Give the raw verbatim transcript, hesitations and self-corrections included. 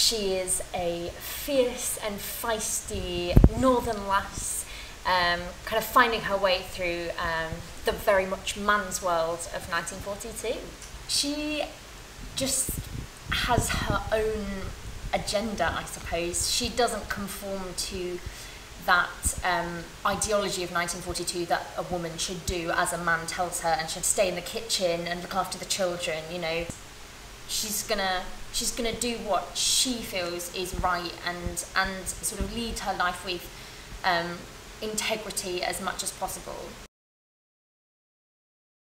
She is a fierce and feisty northern lass, um, kind of finding her way through um, the very much man's world of nineteen forty-two. She just has her own agenda, I suppose. She doesn't conform to that um, ideology of nineteen forty-two that a woman should do as a man tells her, and should stay in the kitchen and look after the children, you know. She's gonna she's gonna do what she feels is right, and and sort of lead her life with um, integrity as much as possible.